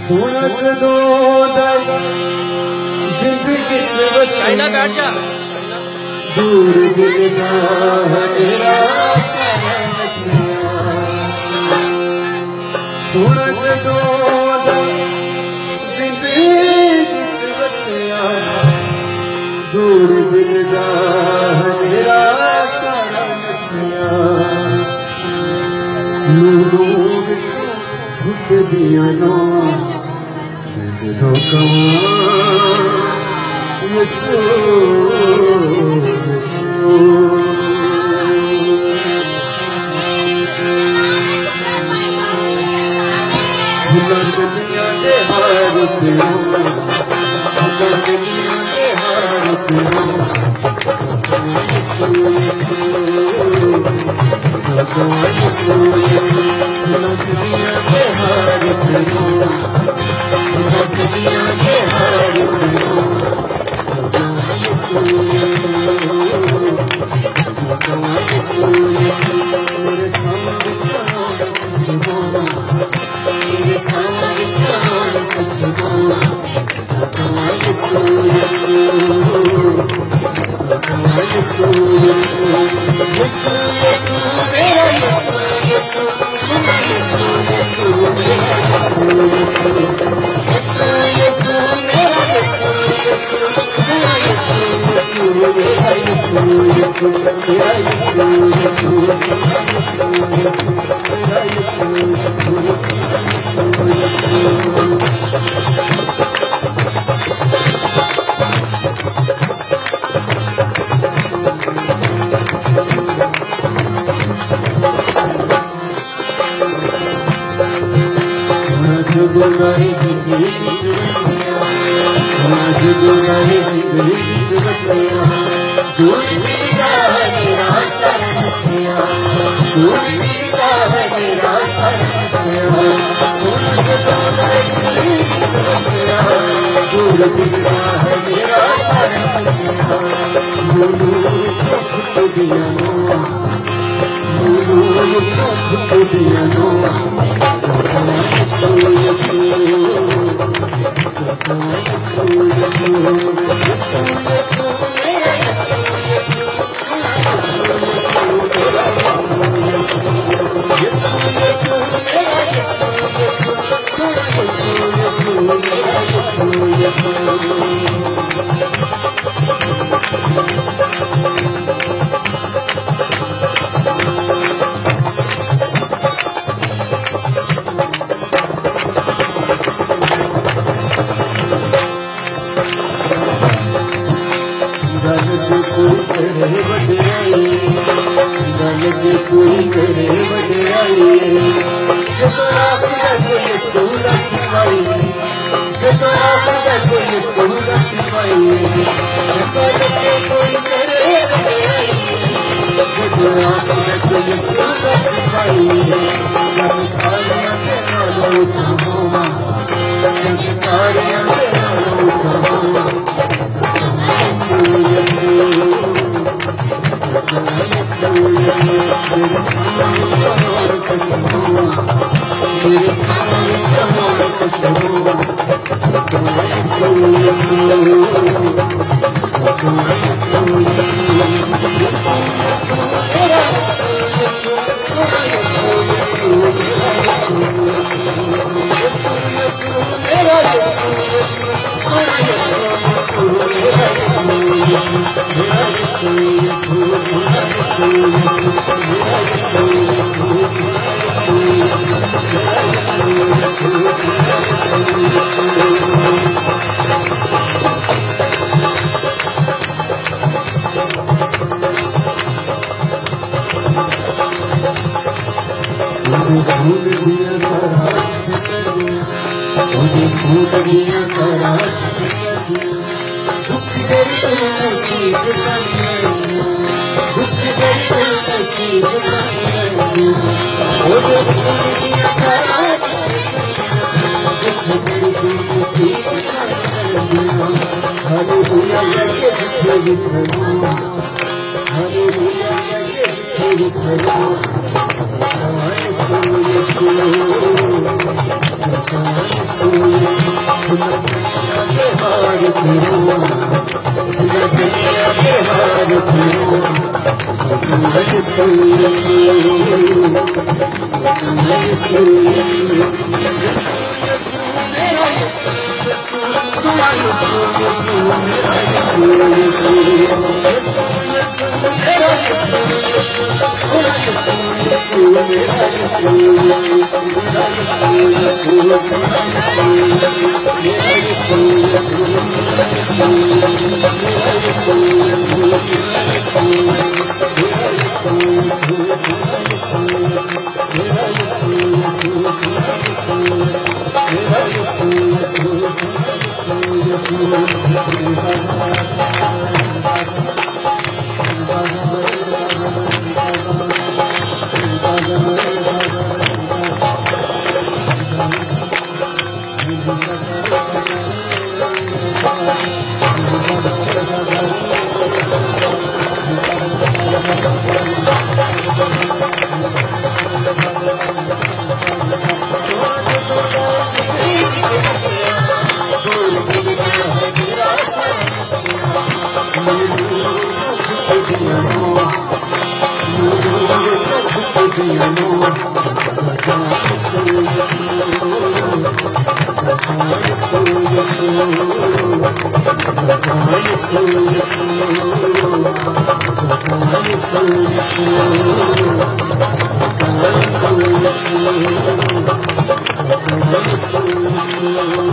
सोना जदों जिंदगी च वसिया दूर दिल दा मेरा सारा वसिया सोना जदों जिंदगी च वसिया दूर दिल दा मेरा सारा वसिया नूरों विच घुट दिया नो जदों कवां यसू यसू भुला दुनिया दे हार पियो भुला दुनिया दे हार पियो यसू यसू यसू यसू भुला दुनिया दे हार पियो भुला दुनिया दे हार पियो यसू यसू यसू यसू मेरे सामने चलो खुशबू मेरे सामने चलो खुशबू यसू यसू यसू यसू यसू यसू मेरा यसू यसू यसू यसू मेरा यसू यसू यसू यसू मेरा यसू यसू यसू मेरा यसू यसू मेरा यसू यसू यसू यसू मेरा यसू यसू यसू दुनिया जिंदगी च वसिया समाज दुनिया जिंदगी च वसिया दूर मिलदा मेरा सारा वसिया दूर मिलदा मेरा सारा वसिया समाज दुनिया जिंदगी च वसिया दूर मिलदा मेरा सारा वसिया नूरू चुप दिया नो नूरू चुप दिया नो यसू यसू यसू यसू यसू यसू मेरा यसू यसू यसू यसू मेरा यसू यसू यसू यसू मेरा यसू यसू यसू यसू मेरा यसू यसू कोई करे वड्याई चंगा लगे कोई करे वड्याई जब आखिरत को यसू दा सिपाही जब आखिरत को यसू दा सिपाही जब लगे कोई करे वड्याई जब आखिरत को यसू दा सिपाही जब कारियां के नालों चाहों जब कारियां के नालों चाहों यसू यसू यसू यसू मेरे सामने चलो खुशबू मेरे सामने चलो खुशबू यसू यसू यसू यसू यसू मेरा यसू यसू यसू यसू मेरा यसू यसू यसू मेरा यसू यसू यसू यसू मेरा यसू यसू मेरा यसू यसू मेरा यसू यसू मेरा यसू यसू यसू मेरा यसू फूल दिया ताराज फूल दिया ताराज दुख दर्द नसीब बने दुख दर्द नसीब बने फूल दिया ताराज दुख दर्द नसीब बने हालेलुया लगे जिथे भी खड़ो हालेलुया लगे जिथे भी खड़ो यसू यसू So